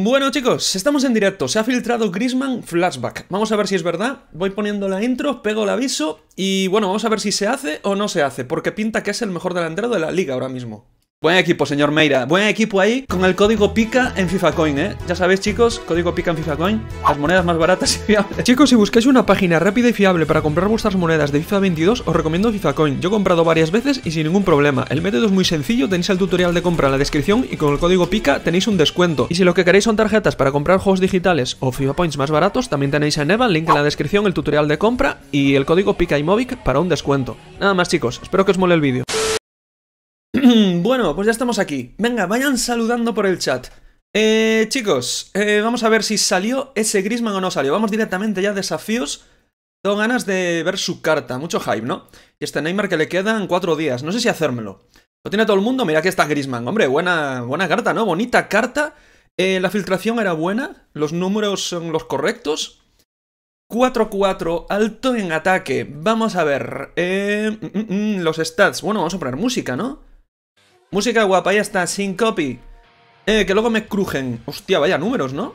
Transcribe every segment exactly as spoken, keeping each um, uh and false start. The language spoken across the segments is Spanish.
Bueno chicos, estamos en directo, se ha filtrado Griezmann Flashback. Vamos a ver si es verdad, voy poniendo la intro, pego el aviso y bueno, vamos a ver si se hace o no se hace, porque pinta que es el mejor delantero de la liga ahora mismo. Buen equipo, señor Meira, buen equipo ahí con el código PICA en FIFA Coin, ¿eh? Ya sabéis chicos, código PICA en FIFA Coin, las monedas más baratas y fiables. Chicos, si buscáis una página rápida y fiable para comprar vuestras monedas de FIFA veintidós, os recomiendo FIFA Coin. Yo he comprado varias veces y sin ningún problema. El método es muy sencillo, tenéis el tutorial de compra en la descripción y con el código PICA tenéis un descuento. Y si lo que queréis son tarjetas para comprar juegos digitales o FIFA Points más baratos, también tenéis en EVA, link en la descripción, el tutorial de compra y el código PICA y Movic para un descuento. Nada más chicos, espero que os mole el vídeo. Bueno, pues ya estamos aquí. Venga, vayan saludando por el chat. Eh, chicos, eh, vamos a ver si salió ese Griezmann o no salió. Vamos directamente ya a desafíos. Tengo ganas de ver su carta, mucho hype, ¿no? Y este Neymar que le quedan cuatro días, no sé si hacérmelo. Lo tiene todo el mundo, mira que está Griezmann. Hombre, buena, buena carta, ¿no? Bonita carta. eh, La filtración era buena, los números son los correctos. cuatro cuatro, alto en ataque. Vamos a ver eh, mm, mm, los stats. Bueno, vamos a poner música, ¿no? Música guapa, ya está, sin copy. Eh, que luego me crujen. Hostia, vaya números, ¿no?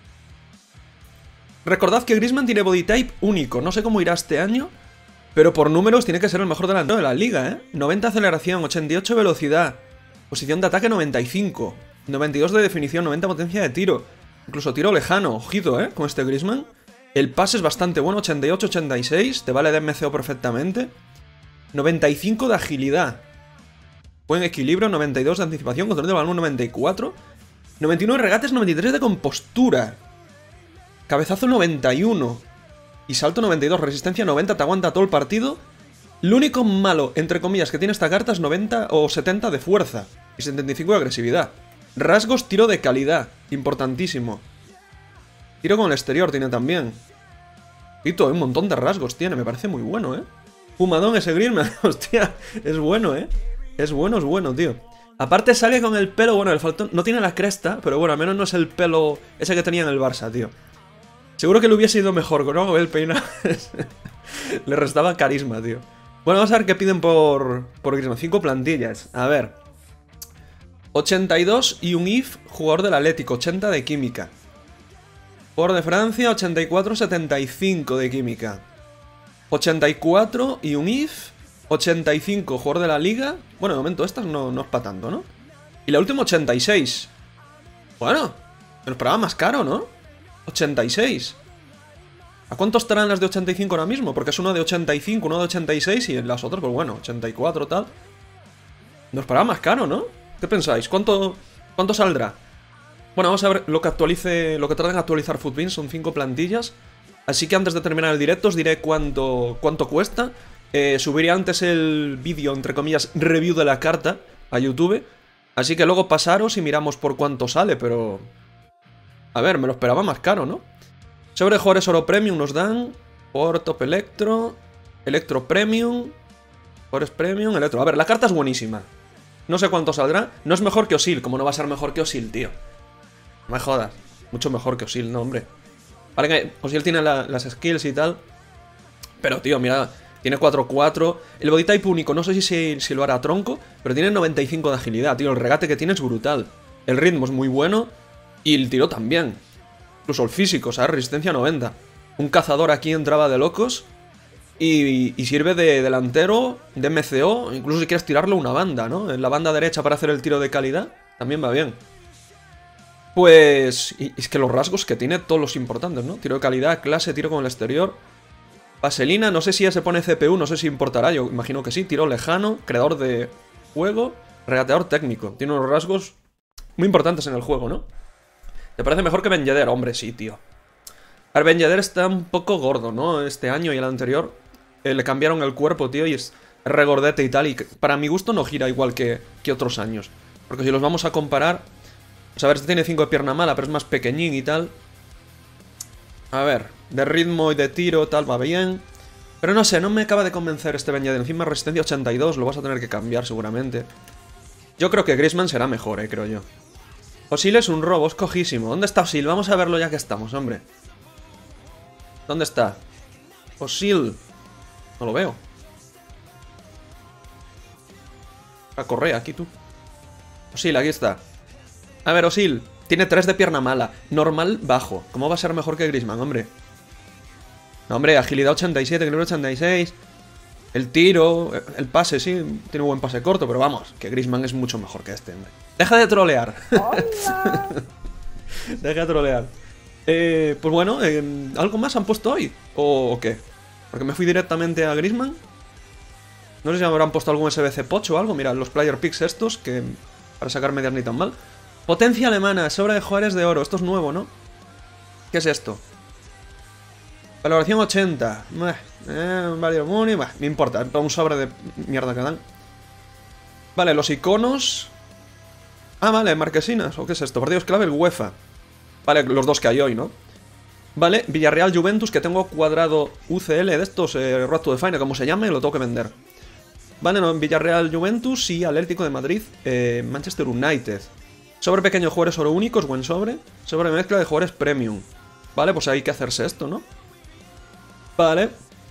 Recordad que Griezmann tiene body type único. No sé cómo irá este año, pero por números tiene que ser el mejor delantero de la liga, ¿eh? noventa aceleración, ochenta y ocho velocidad, posición de ataque noventa y cinco, noventa y dos de definición, noventa potencia de tiro, incluso tiro lejano. Ojito, ¿eh? Con este Griezmann. El pase es bastante bueno, ochenta y ocho, ochenta y seis, te vale de M C O perfectamente. noventa y cinco de agilidad. Buen equilibrio, noventa y dos de anticipación, control del balón noventa y cuatro. noventa y uno de regates, noventa y tres de compostura. Cabezazo noventa y uno. Y salto noventa y dos, resistencia noventa, te aguanta todo el partido. Lo único malo, entre comillas, que tiene esta carta es noventa o setenta de fuerza. Y setenta y cinco de agresividad. Rasgos, tiro de calidad, importantísimo. Tiro con el exterior tiene también. Tito, un montón de rasgos tiene, me parece muy bueno, ¿eh? Fumadón ese Griezmann, hostia, es bueno, ¿eh? Es bueno, es bueno, tío. Aparte sale con el pelo, bueno, el faltón no tiene la cresta, pero bueno, al menos no es el pelo ese que tenía en el Barça, tío. Seguro que le hubiese ido mejor, ¿no? El peinado le restaba carisma, tío. Bueno, vamos a ver qué piden por, por Griezmann. Cinco plantillas, a ver. ochenta y dos y un I F, jugador del Atlético, ochenta de química. Jugador de Francia, ochenta y cuatro, setenta y cinco de química. ochenta y cuatro y un I F... ochenta y cinco, jugador de la liga. Bueno, de momento estas no, no es para tanto, ¿no? Y la última ochenta y seis. Bueno, me lo esperaba más caro, ¿no? ochenta y seis. ¿A cuánto estarán las de ochenta y cinco ahora mismo? Porque es uno de ochenta y cinco, uno de ochenta y seis y las otras, pues bueno, ochenta y cuatro tal. Me lo esperaba más caro, ¿no? ¿Qué pensáis? ¿Cuánto, cuánto saldrá? Bueno, vamos a ver lo que actualice, lo que tarda en actualizar Futbin, son cinco plantillas. Así que antes de terminar el directo os diré cuánto, cuánto cuesta. Eh, subiré antes el vídeo, entre comillas, review de la carta a YouTube. Así que luego pasaros y miramos por cuánto sale, pero... A ver, me lo esperaba más caro, ¿no? Sobre jugadores oro premium nos dan... Por top electro... Electro premium... Jugadores premium, electro... A ver, la carta es buenísima. No sé cuánto saldrá. No es mejor que Osil. ¿Cómo no va a ser mejor que Osil, tío? No me jodas. Mucho mejor que Osil, no, hombre. Vale que Osil tiene la, las skills y tal. Pero, tío, mira... Tiene cuatro cuatro. El body type único, no sé si, si, si lo hará tronco, pero tiene noventa y cinco de agilidad, tío. El regate que tiene es brutal. El ritmo es muy bueno. Y el tiro también. Incluso el físico, ¿sabes? Resistencia noventa. Un cazador aquí entraba de locos. Y, y sirve de delantero, de M C O. Incluso si quieres tirarlo una banda, ¿no? En la banda derecha para hacer el tiro de calidad. También va bien. Pues... Y es que los rasgos que tiene, todos los importantes, ¿no? Tiro de calidad, clase, tiro con el exterior... Vaselina, no sé si ya se pone C P U, no sé si importará, yo imagino que sí. Tiro lejano, creador de juego, regateador técnico. Tiene unos rasgos muy importantes en el juego, ¿no? ¿Te parece mejor que Ben Yedder? Hombre, sí, tío. A ver, Ben Yedder está un poco gordo, ¿no? Este año y el anterior eh, le cambiaron el cuerpo, tío, y es regordete y tal. Y para mi gusto no gira igual que, que otros años. Porque si los vamos a comparar... Pues a ver, este tiene cinco de pierna mala, pero es más pequeñín y tal. A ver, de ritmo y de tiro, tal, va bien. Pero no sé, no me acaba de convencer este Ben Yedder. Encima resistencia ochenta y dos, lo vas a tener que cambiar seguramente. Yo creo que Griezmann será mejor, eh, creo yo. Osil es un robo, es cojísimo. ¿Dónde está Osil? Vamos a verlo ya que estamos, hombre. ¿Dónde está? Osil. No lo veo. La correa, aquí tú. Osil, aquí está. A ver, Osil. Tiene tres de pierna mala. Normal, bajo. ¿Cómo va a ser mejor que Griezmann, hombre? No, hombre, agilidad ochenta y siete, equilibrio ochenta y seis. El tiro, el pase, sí, tiene un buen pase corto, pero vamos, que Griezmann es mucho mejor que este, hombre. Deja de trolear. Deja de trolear. Eh, pues bueno, eh, ¿algo más han puesto hoy? ¿O, ¿O qué? Porque me fui directamente a Griezmann. No sé si habrán puesto algún S B C pocho o algo. Mira, los player picks estos, que para sacar medias ni tan mal. Potencia alemana, sobra de jugadores de oro. Esto es nuevo, ¿no? ¿Qué es esto? Valoración ochenta. Eh, vale, money, bah, me importa. Un sobre de mierda que dan. Vale, los iconos. Ah, vale, marquesinas. ¿O qué es esto? Partidos clave, el UEFA. Vale, los dos que hay hoy, ¿no? Vale, Villarreal Juventus, que tengo cuadrado U C L de estos, eh, Road to the Final, como se llame, lo tengo que vender. Vale, no, Villarreal Juventus y Atlético de Madrid, eh, Manchester United. Sobre pequeño, jugadores oro únicos, buen sobre. Sobre mezcla de jugadores premium. Vale, pues hay que hacerse esto, ¿no? Vale.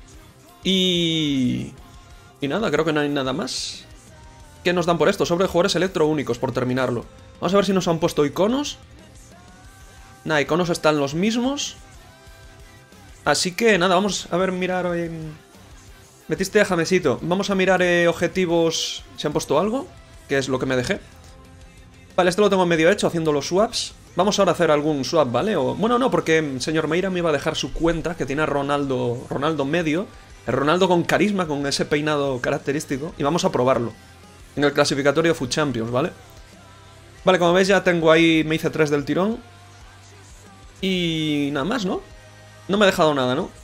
Y... Y nada, creo que no hay nada más. ¿Qué nos dan por esto? Sobre jugadores electro únicos, por terminarlo. Vamos a ver si nos han puesto iconos. Nada, iconos están los mismos. Así que nada, vamos a ver, mirar... Eh... Metiste a Jamesito. Vamos a mirar eh, objetivos... ¿Se han puesto algo? Que es lo que me dejé. Vale, esto lo tengo medio hecho, haciendo los swaps. Vamos ahora a hacer algún swap, ¿vale? O... Bueno, no, porque el señor Meira me iba a dejar su cuenta, que tiene a Ronaldo, Ronaldo medio. El Ronaldo con carisma, con ese peinado característico. Y vamos a probarlo en el clasificatorio de Food Champions, ¿vale? Vale, como veis ya tengo ahí, me hice tres del tirón. Y nada más, ¿no? No me he dejado nada, ¿no?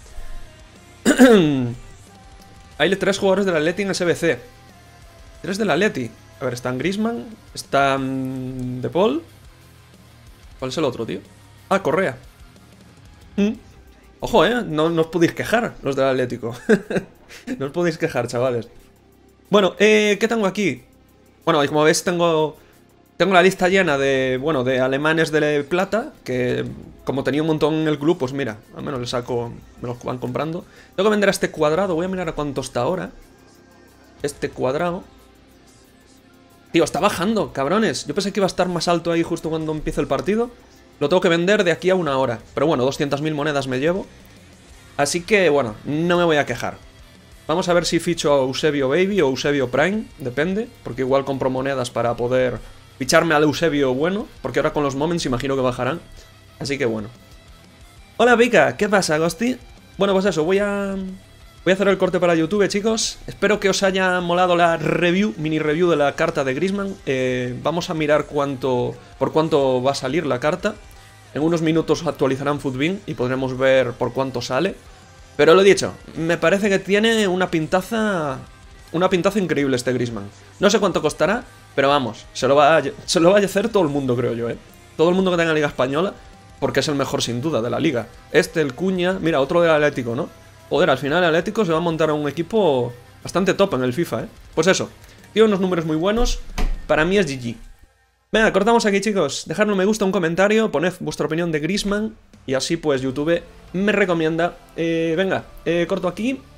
Hay tres jugadores del Atleti en S B C. Tres del Atleti. A ver, están Griezmann, están De Paul. ¿Cuál es el otro, tío? Ah, Correa. ¿Mm? Ojo, ¿eh? No, no os podéis quejar, los del Atlético. No os podéis quejar, chavales. Bueno, eh, ¿qué tengo aquí? Bueno, como veis tengo... Tengo la lista llena de, bueno, de alemanes de plata, que como tenía un montón en el club, pues mira, al menos le saco, me los van comprando. Tengo que vender a este cuadrado, voy a mirar a cuánto está ahora. Este cuadrado. Tío, está bajando, cabrones. Yo pensé que iba a estar más alto ahí justo cuando empiece el partido. Lo tengo que vender de aquí a una hora. Pero bueno, doscientas mil monedas me llevo. Así que, bueno, no me voy a quejar. Vamos a ver si ficho a Eusebio Baby o Eusebio Prime, depende, porque igual compro monedas para poder... Ficharme al Eusebio bueno, porque ahora con los moments imagino que bajarán. Así que bueno. Hola Vika, ¿qué pasa, Agosti? Bueno, pues eso, voy a... Voy a hacer el corte para YouTube, chicos. Espero que os haya molado la review, mini review de la carta de Griezmann. Eh, vamos a mirar cuánto, por cuánto va a salir la carta. En unos minutos actualizarán Footbin y podremos ver por cuánto sale. Pero lo dicho, me parece que tiene una pintaza... Una pintaza increíble este Griezmann. No sé cuánto costará, pero vamos, se lo va a, se lo va a hacer todo el mundo, creo yo, ¿eh? Todo el mundo que tenga Liga Española, porque es el mejor sin duda de la Liga. Este, el Cuña, mira, otro del Atlético, ¿no? Joder, al final el Atlético se va a montar a un equipo bastante top en el FIFA, ¿eh? Pues eso, tiene unos números muy buenos, para mí es G G. Venga, cortamos aquí, chicos. Dejadme un me gusta, un comentario, poned vuestra opinión de Griezmann, y así pues YouTube me recomienda. Eh, venga, eh, corto aquí.